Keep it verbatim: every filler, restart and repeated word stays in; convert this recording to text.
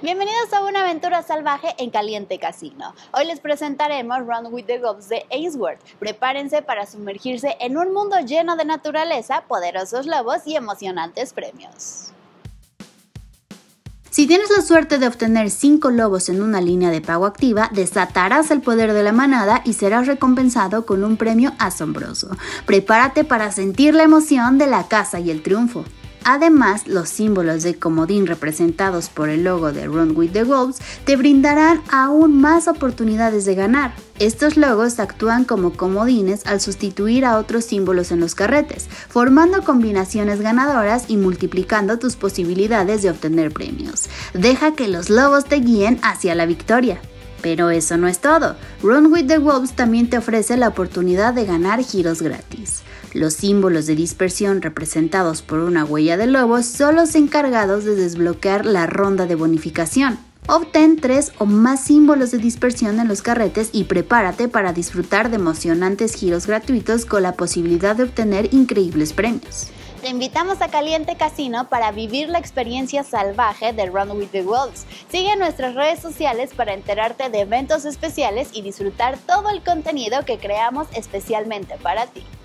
Bienvenidos a una aventura salvaje en Caliente Casino. Hoy les presentaremos Run with the Wolves de Ainsworth. Prepárense para sumergirse en un mundo lleno de naturaleza, poderosos lobos y emocionantes premios. Si tienes la suerte de obtener cinco lobos en una línea de pago activa, desatarás el poder de la manada y serás recompensado con un premio asombroso. Prepárate para sentir la emoción de la caza y el triunfo. Además, los símbolos de comodín representados por el logo de Run with the Wolves te brindarán aún más oportunidades de ganar. Estos logos actúan como comodines al sustituir a otros símbolos en los carretes, formando combinaciones ganadoras y multiplicando tus posibilidades de obtener premios. Deja que los lobos te guíen hacia la victoria. Pero eso no es todo. Run with the Wolves también te ofrece la oportunidad de ganar giros gratis. Los símbolos de dispersión representados por una huella de lobo son los encargados de desbloquear la ronda de bonificación. Obtén tres o más símbolos de dispersión en los carretes y prepárate para disfrutar de emocionantes giros gratuitos con la posibilidad de obtener increíbles premios. Te invitamos a Caliente Casino para vivir la experiencia salvaje de Run with the Wolves. Sigue nuestras redes sociales para enterarte de eventos especiales y disfrutar todo el contenido que creamos especialmente para ti.